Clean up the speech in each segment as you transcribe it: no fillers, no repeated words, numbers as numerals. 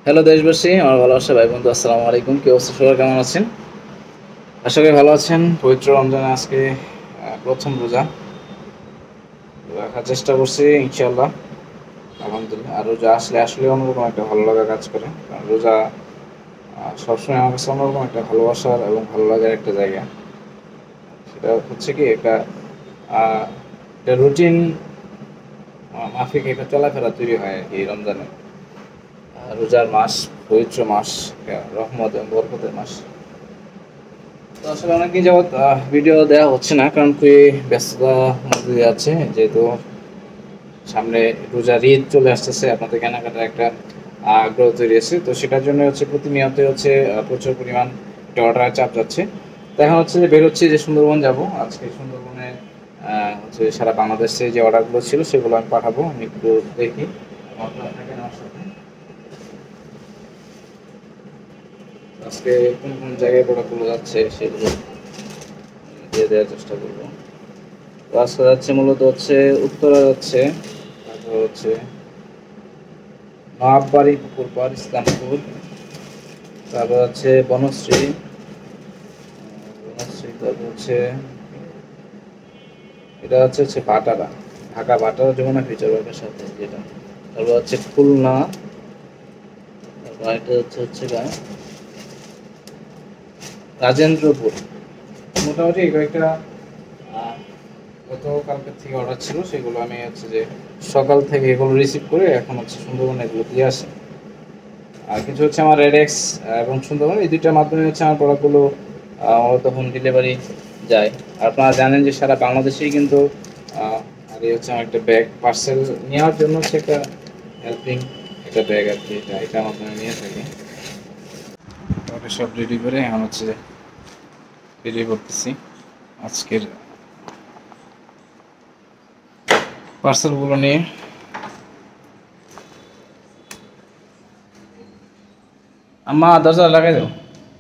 Hello দেশবাসী, আমার ভালোবাসা ভাই বন্ধু, আসসালামু আলাইকুম। কি অবস্থা সবার, কেমন আছেন? আশা করি ভালো আছেন। পবিত্র রমজানে আজকে প্রথম রোজা রাখার চেষ্টা করছি, ইনশাআল্লাহ, আলহামদুলিল্লাহ। আর রোজা আসলে আসলে অন্যরকম একটা ভালো লাগা কাজ করে, কারণ রোজা সবসময় আমার কাছে অন্যরকম একটা ভালোবাসার এবং ভালো লাগার একটা জায়গা। সেটা হচ্ছে কি একটা রুটিন মাফিক একটা চলাফেরা তৈরি হয় আর কি রমজানে। রোজার মাস, পবিত্র মাস, রহমত এবং বরকতের মাস। তো আসলে অনেকদিন যাবৎ ভিডিও দেওয়া হচ্ছে না, কারণ খুবই ব্যস্ততার মধ্যে দিয়ে যাচ্ছে, যেহেতু সামনে রোজার ঈদ চলে আসতেছে, আপনাদের কেনাকাটার একটা আগ্রহ তৈরি আছে। তো সেটার জন্য হচ্ছে প্রতিনিয়তই হচ্ছে প্রচুর পরিমাণ একটা অর্ডারের চাপ যাচ্ছে। তো এখন হচ্ছে যে বেরোচ্ছি যে সুন্দরবন যাব। আজকে সুন্দরবনে হচ্ছে সারা বাংলাদেশে যে অর্ডারগুলো ছিল সেগুলো আমি পাঠাবো। আমি একটু দেখি, আপনারা থাকেন আমার সাথে। আজকে কোন কোন জায়গায় প্রোডাক্টগুলো যাচ্ছে সেগুলো দিয়ে দেওয়ার চেষ্টা করবো। তো আজকে যাচ্ছে মূলত হচ্ছে উত্তরা যাচ্ছে, তারপর হচ্ছে নবাববাড়ি, পুকুরপাড়, ইসলামপুর, তারপর হচ্ছে বনশ্রী, তারপর হচ্ছে এটা হচ্ছে ভাটারা, ঢাকা ভাটারা যমুনা ফিউচার পার্কের সাথে যেটা। তারপর হচ্ছে খুলনা, তারপর এটা হচ্ছে রাজেন্দ্রপুর। মোটামুটি এই কয়েকটা গতকালকের থেকে অর্ডার ছিল, সেগুলো আমি হচ্ছে যে সকাল থেকে এগুলো রিসিভ করে এখন হচ্ছে সুন্দরবনে এগুলো দিয়ে আসে। আর কিছু হচ্ছে আমার রেডেক্স এবং সুন্দরবন, এই দুইটার মাধ্যমে হচ্ছে আমার প্রোডাক্টগুলো মূলত হোম ডেলিভারি যায়। আর আপনারা জানেন যে সারা বাংলাদেশেই কিন্তু আর এই হচ্ছে আমার একটা ব্যাগ পার্সেল নেওয়ার জন্য হচ্ছে একটা হেল্পিং একটা ব্যাগ আর কি, এটা মাধ্যমে নিয়ে থাকি। তারপরে সব রেডি করে এখন হচ্ছে রেডি করতেছি আজকের পার্সেলগুলো নিয়ে। আম্মা দরজা লাগাই দাও।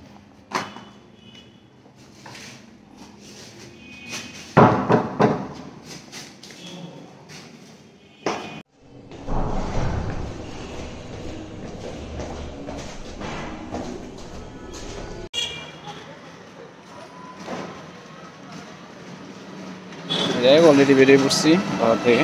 যাই হোক, অলরেডি বেরিয়ে পড়ছি বাজার থেকে।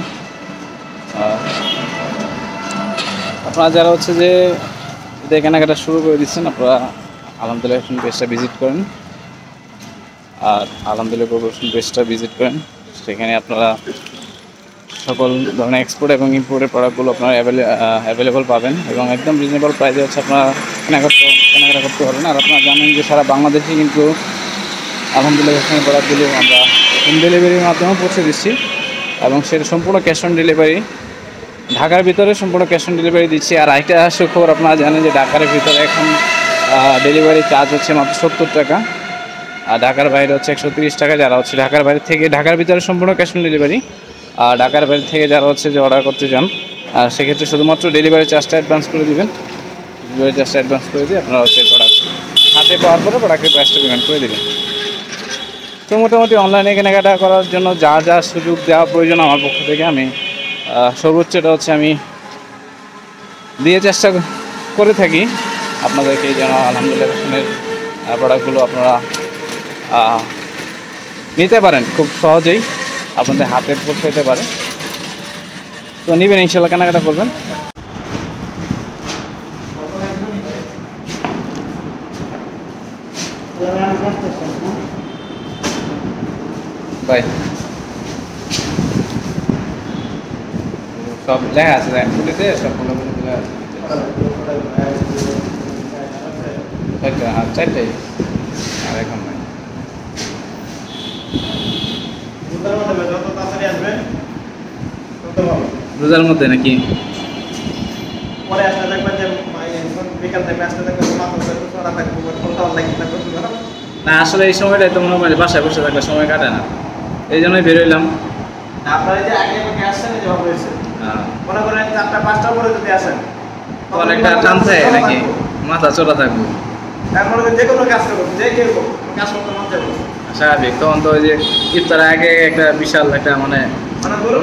আপনারা যারা হচ্ছে যে ঈদের কেনাকাটা শুরু করে দিচ্ছেন, আপনারা আলহামদুলিল্লাহ এখন পেজটা ভিজিট করেন। আর আলহামদুলিল্লাহ প্রোডাকশন পেজটা ভিজিট করেন, সেখানে আপনারা সকল ধরনের এক্সপোর্ট এবং ইম্পোর্টের প্রোডাক্টগুলো আপনারা অ্যাভেলেবল পাবেন এবং একদম রিজনেবল প্রাইসে হচ্ছে আপনারা কেনাকাটা করতে পারবেন। আর আপনারা জানেন যে সারা বাংলাদেশে কিন্তু আলহামদুলিল্লাহ এখানে প্রোডাক্টগুলো আমরা হোম ডেলিভারির মাধ্যমে পৌঁছে দিচ্ছি এবং সেটা সম্পূর্ণ ক্যাশ অন ডেলিভারি। ঢাকার ভিতরে সম্পূর্ণ ক্যাশ অন ডেলিভারি দিচ্ছি। আর আরেকটা সুখবর, আপনারা জানেন যে ঢাকার ভিতরে এখন ডেলিভারি চার্জ হচ্ছে মাত্র 70 টাকা, আর ঢাকার বাইরে হচ্ছে 130 টাকা। যারা হচ্ছে ঢাকার বাইরে থেকে, ঢাকার ভিতরে সম্পূর্ণ ক্যাশ অন ডেলিভারি, আর ঢাকার বাইরে থেকে যারা হচ্ছে যে অর্ডার করতে চান, সেক্ষেত্রে শুধুমাত্র ডেলিভারি চার্জটা অ্যাডভান্স করে দেবেন। ডেলিভারি চার্জটা অ্যাডভান্স করে দিয়ে আপনারা হচ্ছে প্রোডাক্ট হাতে পাওয়ার পরে প্রোডাক্টের প্রাইসটা পেমেন্ট করে দেবেন। তো মোটামুটি অনলাইনে কেনাকাটা করার জন্য যা যা সুযোগ দেওয়া প্রয়োজন আমার পক্ষ থেকে আমি সর্বোচ্চটা হচ্ছে আমি দিয়ে চেষ্টা করে থাকি আপনাদেরকে, যেন আলহামদুলিল্লাহ ফ্যাশনের প্রোডাক্টগুলো আপনারা নিতে পারেন খুব সহজেই, আপনাদের হাতে পৌঁছে যেতে পারে। তো নেবেন, ইনশাল্লাহ কেনাকাটা করবেন। বাই। সব লেখা আছে, সবগুলো চারটাই, আর এখন নাই। রোজার মধ্যে নাকি না, আসলে এই সময়টাই তো মনে হয় বাসায় বসে থাকলে সময় কাটে না, এই জন্যই বেরোইলাম। আপনারা যে আগে আসছেন, জবাব হয়েছে মনে করেন 4টা-5টার পরে যদি আসেন অনেকটা টানছে নাকি, মাথা চড়া থাকবো, তারপরে যে কোনো কাজ করবো, যে কেউ কাজ করতে মন যাবো স্বাভাবিক। তখন তো ওই যে ইফতারের আগে একটা বিশাল একটা মানে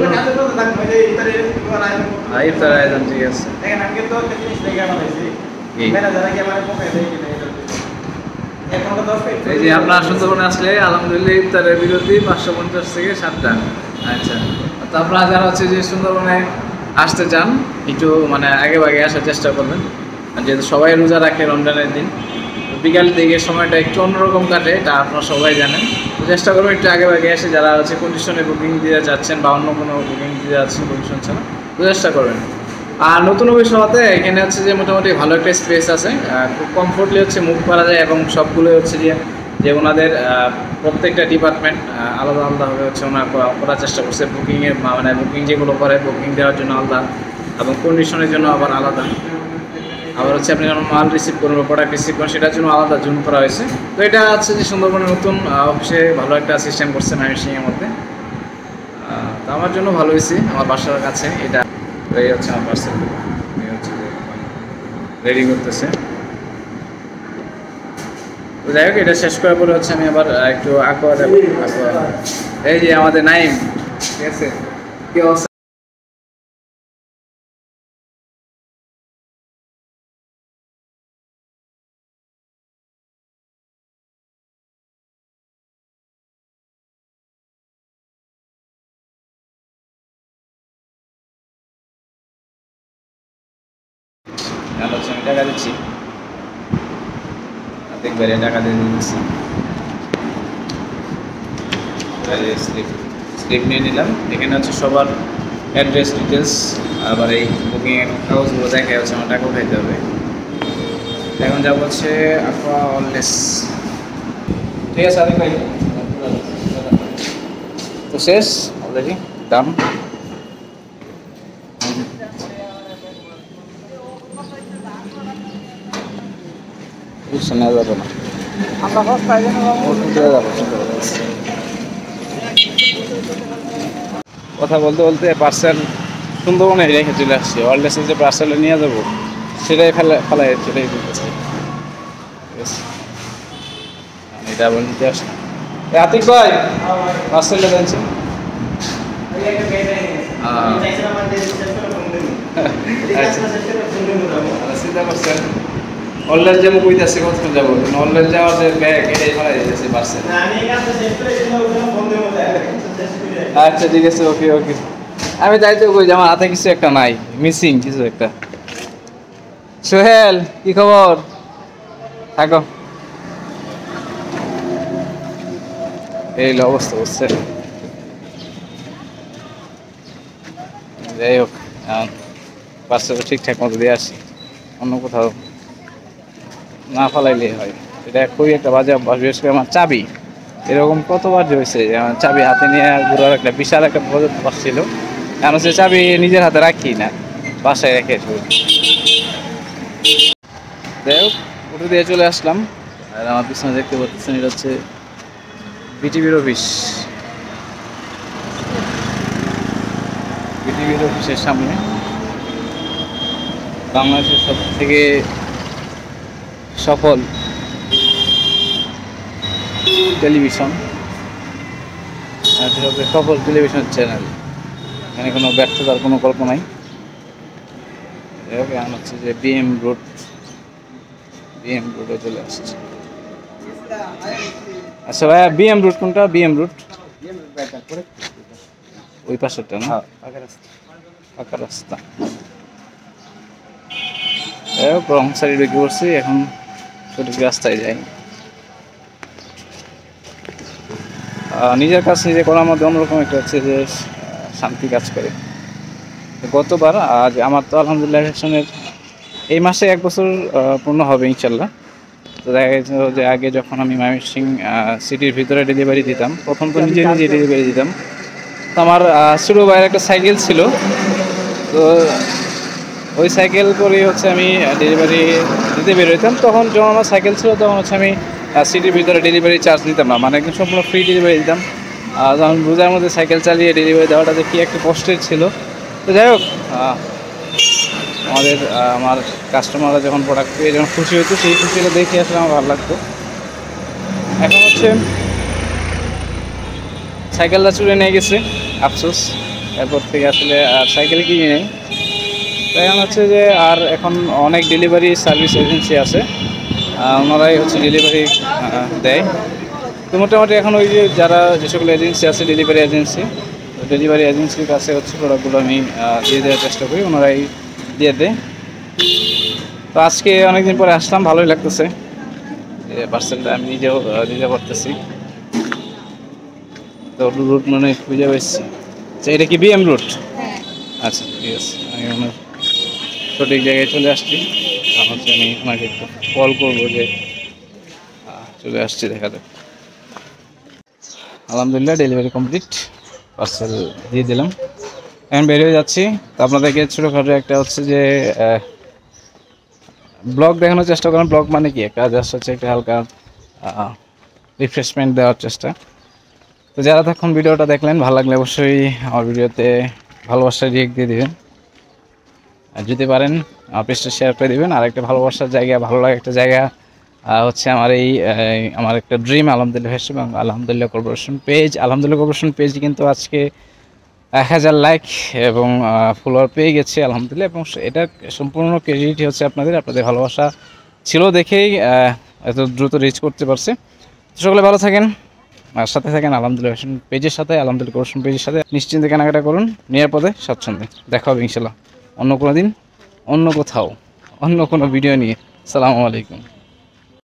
ইফতার আয়োজন, ঠিক আছে। দেখেন আমি কিন্তু একটা জিনিস দেখে বানাইছি, ম্যানেজার কি আমারে পোকাই দেয় কিনা এখন তো 10 মিনিট এই যে আপনারা সুন্দরবনে আসলে আলহামদুলিল্লাহ ইফতারের বিরতি 550 থেকে 7টা। আচ্ছা, তো আপনারা যারা হচ্ছে যে সুন্দরবনে আসতে চান একটু মানে আগে ভাগে আসার চেষ্টা করবেন, আর যেহেতু সবাই রোজা রাখে রমজানের দিন, বিকাল দিকে সময়টা একটু অন্যরকম কাটে, এটা আপনারা সবাই জানেন। তো চেষ্টা করবেন একটু আগে ভাগে এসে যারা হচ্ছে কন্ডিশনে বুকিং দিতে যাচ্ছেন বা অন্য কোনো বুকিং দিতে যাচ্ছেন কন্ডিশন ছাড়া, তো চেষ্টা করবেন। আর নতুন অফিস হওয়াতে এখানে হচ্ছে যে মোটামুটি ভালো একটা স্পেস আছে, খুব কমফোর্টলি হচ্ছে মুভ করা যায় এবং সবগুলো হচ্ছে যে ওনাদের প্রত্যেকটা ডিপার্টমেন্ট আলাদা আলাদাভাবে হচ্ছে ওনারা করার চেষ্টা করছে। বুকিংয়ের মানে বুকিং যেগুলো করে বুকিং দেওয়ার জন্য আলাদা এবং কন্ডিশনের জন্য আবার আলাদা, আবার হচ্ছে আপনি যখন মাল রিসিভ করবেন বা প্রোডাক্ট রিসিভ করেন সেটার জন্য আলাদা জুন করা হয়েছে। তো এটা হচ্ছে যে সুন্দরবনের নতুন অফিসে ভালো একটা সিস্টেম করছে ময়মনসিংহের মধ্যে। তো আমার জন্য ভালো হয়েছে, আমার বাসার কাছে এটা। এই হচ্ছে আমার পার্সেল, এই হচ্ছে যে রেডি করতেছে। তো যাই হোক, এটা শেষ করার পরে হচ্ছে আমি আবার একটু আকোয়া দেবো। এই যে আমাদের নাইম, ঠিক আছে, কি অবস্থা? হচ্ছে আমি টাকা দিচ্ছি, দেখবারে টাকা দিয়ে দিচ্ছি। স্লিপ নিয়ে নিলাম, এখানে হচ্ছে সবার অ্যাড্রেস ডিটেলস, আবার এই বুকিংয়ের কাগজগুলো দেখে হচ্ছে আমার টাকা উঠাইতে হবে। এখন যাবো হচ্ছে আকোয়া অললেস, ঠিক আছে আদিক ভাই। তো শেষ অলরেডি দাম। নেওয়া যাবে না, কথা বলতে বলতে পার্সেল সুন্দরবনে রেখে চলে আসছি। ওয়ারলেসে যে পার্সেলটা নিয়ে যাবো সেটাই ফেলাই চলে দিতেছি। এটা আবার নিতে আসলাম। আতিক ভাই পার্সেলটা জানছি। চিন্তা করছেন অনলাইন যাবো, কইতাছে কতক্ষণ যাবো, অনলাইন যাওয়ার যে ব্যাগ এটাই ফেলাই দিতেছে পার্সেল। আচ্ছা ঠিক আছে, ওকে ওকে। আমি তাই তো কই যে আমার হাতে কিছু একটা নাই, মিসিং কিছু একটা। সোহেল কি খবর? থাকো, এই অবস্থা বুঝছে। যাই হোক, পার্সেল ঠিকঠাক মতো দিয়ে আসি, অন্য কোথাও না ফালাইলে হয়। এটা খুবই একটা বাজে অভ্যাস। বিশেষ করে আমার চাবি এরকম কতবার যে হয়েছে যে আমার চাবি হাতে নিয়ে ঘুরার একটা বিশাল একটা অভ্যাস ছিল। এখন হচ্ছে চাবি নিজের হাতে রাখি না, বাসায় রেখে আসবো। যাই হোক, উঠে দিয়ে চলে আসলাম। আর আমার পিছনে দেখতে পাচ্ছেন এটা হচ্ছে বিটিভির অফিস। বিটিভির অফিসের সামনে বাংলাদেশের সব থেকে সফল টেলিভিশন, সফল টেলিভিশন চ্যানেল। এখানে কোনো ব্যর্থতার কোনো গল্প নাই। এখন হচ্ছে যে বিএম রুটে চলে আসছে। আচ্ছা ভাইয়া, বিএম রুট কোনটা? বিএম রুট ওই পাশেরটা না, ফাঁকা রাস্তা। রং সাইডে ঢুকে পড়ছি, এখন সঠিক রাস্তায় যাই। নিজের কাজ নিজে করার মধ্যে অন্যরকম একটা হচ্ছে যে শান্তি কাজ করে। গতবার আজ আমার তো আলহামদুলিল্লাহ সেকশনের এই মাসে 1 বছর পূর্ণ হবে ইনশাল্লাহ। তো দেখা গেছে যে আগে যখন আমি ময়মনসিংহ সিটির ভিতরে ডেলিভারি দিতাম, প্রথম তো নিজে ডেলিভারি দিতাম। তো আমার ছোটো ভাইয়ের একটা সাইকেল ছিল, তো ওই সাইকেল করে হচ্ছে আমি ডেলিভারি দিতে বেরোতাম। তখন যখন আমার সাইকেল ছিল তখন হচ্ছে আমি সিটির ভিতরে ডেলিভারি চার্জ নিতাম না, মানে একদম সম্পূর্ণ ফ্রি ডেলিভারি দিতাম। তখন রোজার মধ্যে সাইকেল চালিয়ে ডেলিভারি দেওয়াটা যে কী একটা কষ্টের ছিল। তো যাই হোক, আমার কাস্টমাররা যখন প্রোডাক্ট পেয়ে যখন খুশি হতো, সেই খুশিটা দেখে আসলে আমার ভালো লাগতো। এখন হচ্ছে সাইকেলটা চুরে নিয়ে গেছে, আফসোস। এরপর থেকে আসলে আর সাইকেল কিনে নেই। এখন হচ্ছে যে আর এখন অনেক ডেলিভারি সার্ভিস এজেন্সি আছে, ওনারাই হচ্ছে ডেলিভারি দেয়। তো মোটামুটি এখন ওই যে যারা যে সকল এজেন্সি আছে ডেলিভারি এজেন্সির কাছে হচ্ছে প্রোডাক্টগুলো আমি দিয়ে দেওয়ার চেষ্টা করি, ওনারাই দিয়ে দেয়। তো আজকে অনেকদিন পরে আসলাম, ভালোই লাগতেছে যে পার্সেলটা আমি নিজেও দিতে পারতেছি। তো রুট মানে খুঁজে পেয়েছি। আচ্ছা, এটা কি বিএম রুট? আচ্ছা ঠিক আছে, আমি ওনার সঠিক জায়গায় চলে আসছি। হচ্ছে আমি ওনাকে একটু কল করবো যে চলে আসছি, দেখা যাক। আলহামদুলিল্লাহ ডেলিভারি কমপ্লিট, পার্সেল দিয়ে দিলাম, এখন বের হয়ে যাচ্ছি। তো আপনাদেরকে ছোটোখাটো একটা হচ্ছে যে ব্লগ দেখানোর চেষ্টা করেন। ব্লগ মানে কি, একটা জাস্ট হচ্ছে একটা হালকা রিফ্রেশমেন্ট দেওয়ার চেষ্টা। তো যারা তখন ভিডিওটা দেখলেন, ভালো লাগলে অবশ্যই আমার ভিডিওতে ভালোবাসার রিয়েক্ট দিয়ে দেবেন, আর যদি পারেন আমার পেজটা শেয়ার করে দেবেন। আর একটা ভালোবাসার জায়গা, ভালো লাগে একটা জায়গা হচ্ছে আমার আমার একটা ড্রিম আলহামদুলিল্লাহ ফেস এবং আলহামদুলিল্লাহ কর্পোরেশন পেজ। আলহামদুলিল্লাহ কর্পোরেশন পেজ কিন্তু আজকে 1000 লাইক এবং ফলোয়ার পেয়ে গেছে আলহামদুলিল্লাহ, এবং এটা সম্পূর্ণ ক্রেডিট হচ্ছে আপনাদের ভালোবাসা ছিল দেখেই এত দ্রুত রিচ করতে পারছে। সকলে ভালো থাকেন আর সাথে থাকেন আলহামদুলিল্লাহ পেজের সাথে, আলহামদুলিল্লাহ কর্পোরেশন পেজের সাথে। নিশ্চিন্তে কেনাকাটা করুন, নিরাপদে স্বাচ্ছন্দ্যে। দেখা হবে ইনশাল্লাহ অন্য কোনো দিন, অন্য কোথাও, অন্য কোনো ভিডিও নিয়ে। আসসালামু আলাইকুম।